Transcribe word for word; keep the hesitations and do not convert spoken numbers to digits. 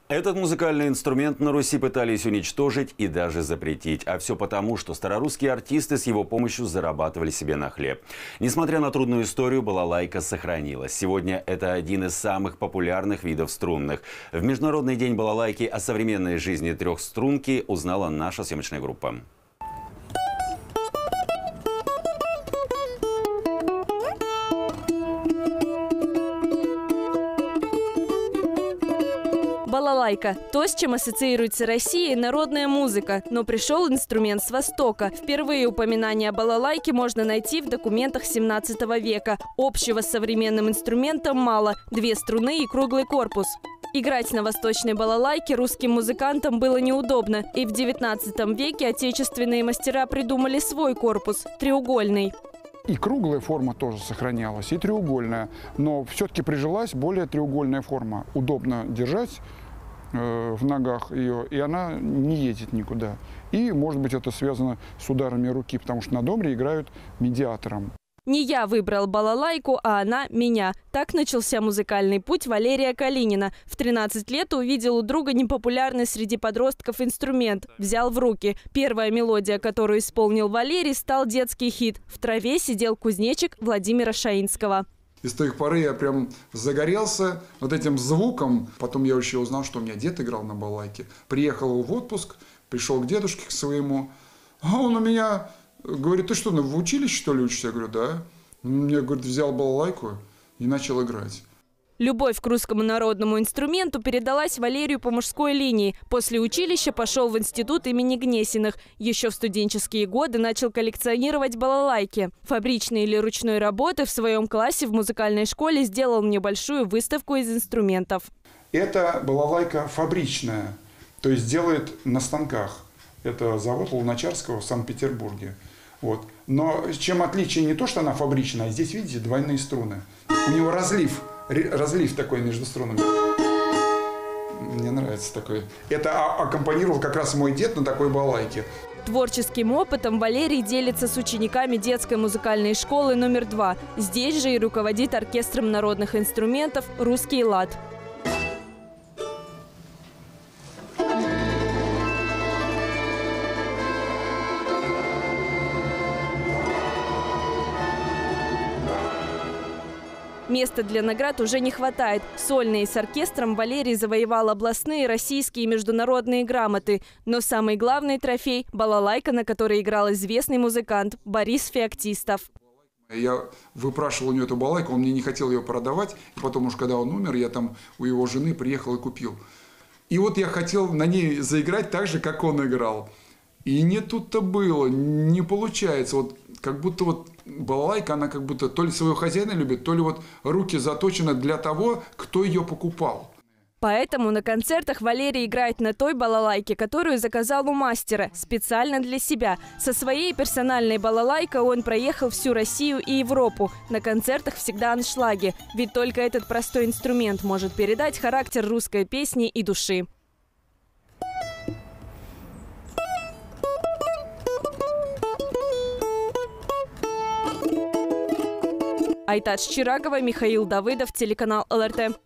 Этот музыкальный инструмент на Руси пытались уничтожить и даже запретить. А все потому, что старорусские артисты с его помощью зарабатывали себе на хлеб. Несмотря на трудную историю, балалайка сохранилась. Сегодня это один из самых популярных видов струнных. В Международный день балалайки о современной жизни трехструнки узнала наша съемочная группа. Балалайка – то, с чем ассоциируется Россия, народная музыка. Но пришел инструмент с Востока. Впервые упоминание о балалайке можно найти в документах семнадцатого века. Общего с современным инструментом мало – две струны и круглый корпус. Играть на восточной балалайке русским музыкантам было неудобно. И в девятнадцатом веке отечественные мастера придумали свой корпус – треугольный. И круглая форма тоже сохранялась, и треугольная. Но все-таки прижилась более треугольная форма. Удобно держать э, в ногах ее, и она не едет никуда. И, может быть, это связано с ударами руки, потому что на домре играют медиатором. Не я выбрал балалайку, а она меня. Так начался музыкальный путь Валерия Калинина. В тринадцать лет увидел у друга непопулярный среди подростков инструмент. Взял в руки. Первая мелодия, которую исполнил Валерий, стал детский хит. В траве сидел кузнечик Владимира Шаинского. И с той поры я прям загорелся вот этим звуком. Потом я еще узнал, что у меня дед играл на балалайке. Приехал в отпуск, пришел к дедушке к своему. А он у меня... Говорит, ты что, в училище, что ли, учишься? Я говорю, да. Я, говорит, взял балалайку и начал играть. Любовь к русскому народному инструменту передалась Валерию по мужской линии. После училища пошел в институт имени Гнесиных. Еще в студенческие годы начал коллекционировать балалайки. Фабричной или ручной работы в своем классе в музыкальной школе сделал небольшую выставку из инструментов. Это балалайка фабричная, то есть делает на станках. Это завод Луначарского в Санкт-Петербурге. Вот. Но чем отличие не то, что она фабричная, а здесь, видите, двойные струны. У него разлив, разлив такой между струнами. Мне нравится такой. Это аккомпанировал как раз мой дед на такой балалайке. Творческим опытом Валерий делится с учениками детской музыкальной школы номер два. Здесь же и руководит оркестром народных инструментов «Русский лад». Места для наград уже не хватает. Сольный с оркестром Валерий завоевал областные, российские и международные грамоты. Но самый главный трофей – балалайка, на которой играл известный музыкант Борис Феоктистов. Я выпрашивал у него эту балалайку, он мне не хотел ее продавать. И потом уж когда он умер, я там у его жены приехал и купил. И вот я хотел на ней заиграть так же, как он играл. И не тут-то было, не получается. Вот как будто вот балалайка, она как будто то ли своего хозяина любит, то ли вот руки заточены для того, кто ее покупал. Поэтому на концертах Валерий играет на той балалайке, которую заказал у мастера, специально для себя. Со своей персональной балалайкой он проехал всю Россию и Европу. На концертах всегда аншлаги, ведь только этот простой инструмент может передать характер русской песни и души. Айтадж Чирагова, Михаил Давыдов, телеканал эл эр тэ.